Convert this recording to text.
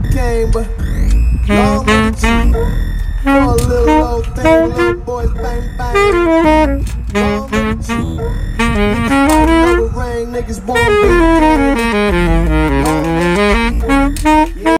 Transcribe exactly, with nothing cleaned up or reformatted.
game, but long as you for a little old thing, little boys bang bang. Long as you niggas know the rain, niggas won't be.